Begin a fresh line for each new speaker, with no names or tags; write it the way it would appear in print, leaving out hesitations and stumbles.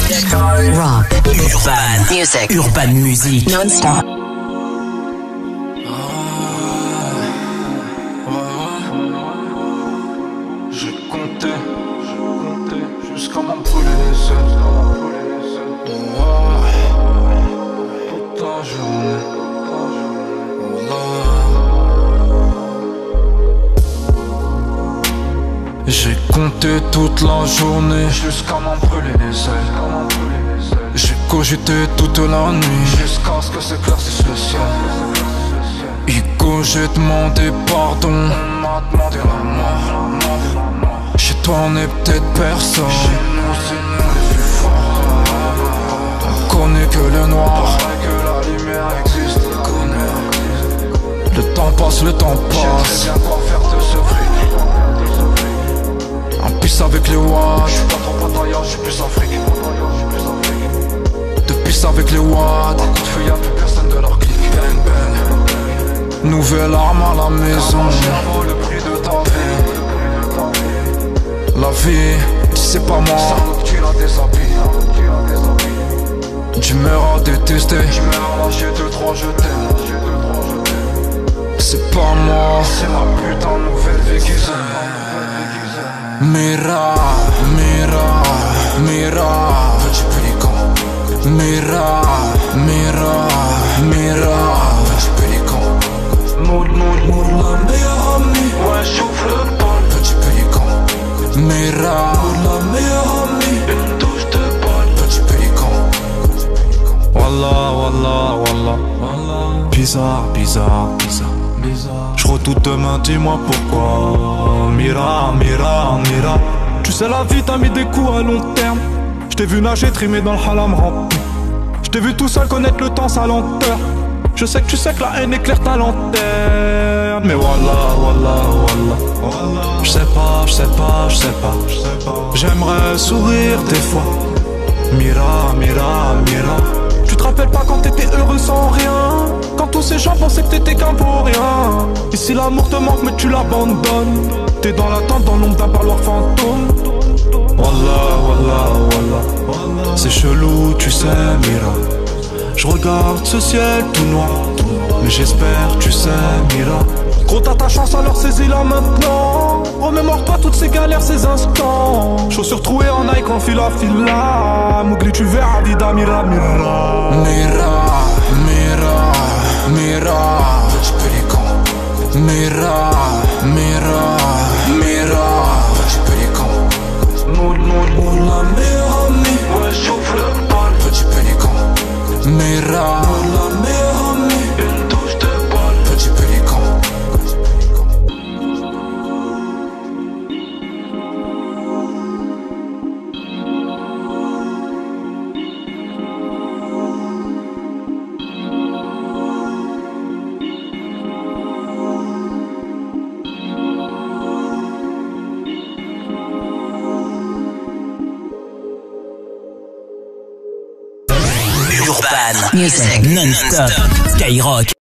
Rock. Urban Music. Urban Music. Non-stop.
J'ai compté jusqu'à m'en brûler les ailes. Toute la journée. J'ai compté toute la journée jusqu'à m'en brûler les ailes. J'ai cogité toute la nuit jusqu'à ce que s'éclaircisse le ciel. Hugo, j'ai demandé pardon. On m'a demandé la mort. Chez toi on est peut-être personne. Chez nous c'est nous les plus forts. On connaît que le noir. Pareil que la lumière existe. Le temps passe, le temps passe. Je sais bien quoi faire de ce fric. Un pisse avec les watts. J'suis pas trop bataillard, j'suis plus Afrique. De pisse avec les watts. Par contre y'a plus personne de leur clique. Bang bang. Nouvelle arme à la maison. Le prix de ta vie. La vie, tu sais pas moi. Tu la déshabilles. Tu meurs à détester. Tu meurs à lâcher 2-3 je t'aime. C'est pas moi. C'est ma putain de nouvelle vie qui s'aime. Mira, mira, mira. Petit pélican. Mira, mira, mira. Petit pélican. Mood, la meilleure amie. Ouais, j'ouvre le bol. Petit pélican. Mira, la meilleure amie. Une touche de bol. Petit pélican. Wallah. Bizarre. Je redoute demain, dis-moi pourquoi. Mira. Tu sais la vie t'a mis des coups à long terme. Je t'ai vu nager, trimer dans le halam rampé. Je t'ai vu tout seul connaître le temps, sa lenteur. Je sais que tu sais que la haine éclaire ta lanterne. Mais wallah. Je sais pas. J'aimerais sourire des fois. Mira. Tu te rappelles pas quand t'étais heureux sans rien? Quand tous ces gens pensaient que t'étais qu'un pour rien. Ici l'amour te manque mais tu l'abandonnes. T'es dans l'attente, dans l'ombre d'un parloir fantôme. Wallah. C'est chelou, tu sais, Mira. Je regarde ce ciel tout noir, mais j'espère, tu sais, Mira. Gros t'as ta chance alors saisis-la maintenant. Remémore-toi toutes ces galères, ces instants. Chaussures trouées en Nike en fila. Mougli tu verras Dida Mira. Petit pélican. Mira. Petit pélican. Mood, la meilleure amie. Ouais, j'ouvre le bol. Petit pélican. Mira, la meilleure amie. Une touche de bol. Petit pélican.
Urban Music. Non-stop. Skyrock.